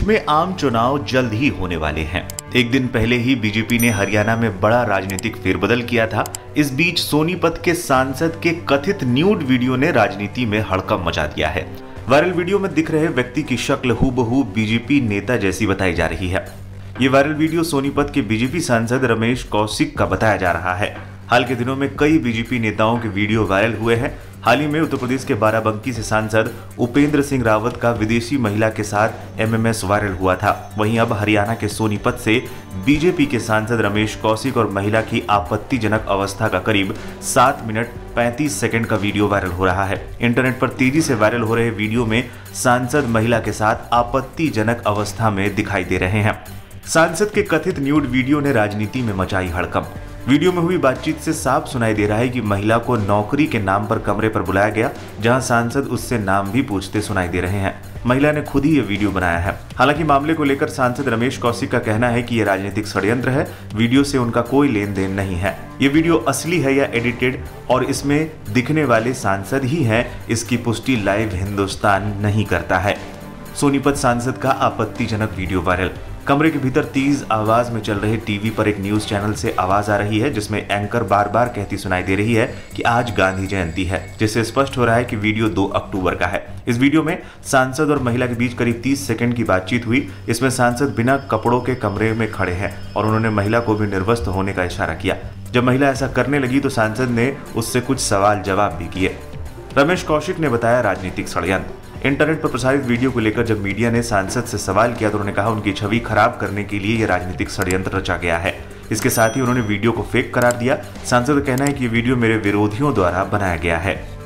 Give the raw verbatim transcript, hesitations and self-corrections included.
में आम चुनाव जल्द ही होने वाले हैं। एक दिन पहले ही बीजेपी ने हरियाणा में बड़ा राजनीतिक फेरबदल किया था। इस बीच सोनीपत के सांसद के कथित न्यूड वीडियो ने राजनीति में हड़कंप मचा दिया है। वायरल वीडियो में दिख रहे व्यक्ति की शक्ल हूबहू बीजेपी नेता जैसी बताई जा रही है। ये वायरल वीडियो सोनीपत के बीजेपी सांसद रमेश कौशिक का बताया जा रहा है। हाल के दिनों में कई बीजेपी नेताओं के वीडियो वायरल हुए हैं। हाल ही में उत्तर प्रदेश के बाराबंकी से सांसद उपेंद्र सिंह रावत का विदेशी महिला के साथ एमएमएस वायरल हुआ था। वहीं अब हरियाणा के सोनीपत से बीजेपी के सांसद रमेश कौशिक और महिला की आपत्तिजनक अवस्था का करीब सात मिनट पैंतीस सेकंड का वीडियो वायरल हो रहा है। इंटरनेट पर तेजी से वायरल हो रहे वीडियो में सांसद महिला के साथ आपत्तिजनक अवस्था में दिखाई दे रहे हैं। सांसद के कथित न्यूड वीडियो ने राजनीति में मचाई हड़कंप। वीडियो में हुई बातचीत से साफ सुनाई दे रहा है कि महिला को नौकरी के नाम पर कमरे पर बुलाया गया, जहां सांसद उससे नाम भी पूछते सुनाई दे रहे हैं। महिला ने खुद ही ये वीडियो बनाया है। हालांकि मामले को लेकर सांसद रमेश कौशिक का कहना है कि ये राजनीतिक षड्यंत्र है, वीडियो से उनका कोई लेन देन नहीं है। ये वीडियो असली है या एडिटेड और इसमें दिखने वाले सांसद ही हैं, इसकी पुष्टि लाइव हिंदुस्तान नहीं करता है। सोनीपत सांसद का आपत्तिजनक वीडियो वायरल। कमरे के भीतर तेज आवाज में चल रहे टीवी पर एक न्यूज चैनल से आवाज आ रही है, जिसमें एंकर बार बार कहती सुनाई दे रही है कि आज गांधी जयंती है, जिससे स्पष्ट हो रहा है कि वीडियो दो अक्टूबर का है। इस वीडियो में सांसद और महिला के बीच करीब तीस सेकंड की बातचीत हुई। इसमें सांसद बिना कपड़ों के कमरे में खड़े हैं और उन्होंने महिला को भी निर्वस्त्र होने का इशारा किया। जब महिला ऐसा करने लगी तो सांसद ने उससे कुछ सवाल जवाब भी किए। रमेश कौशिक ने बताया राजनीतिक षड्यंत्र। इंटरनेट पर प्रसारित वीडियो को लेकर जब मीडिया ने सांसद से सवाल किया तो उन्होंने कहा उनकी छवि खराब करने के लिए यह राजनीतिक षड्यंत्र रचा गया है। इसके साथ ही उन्होंने वीडियो को फेक करार दिया। सांसद का कहना है कि ये वीडियो मेरे विरोधियों द्वारा बनाया गया है।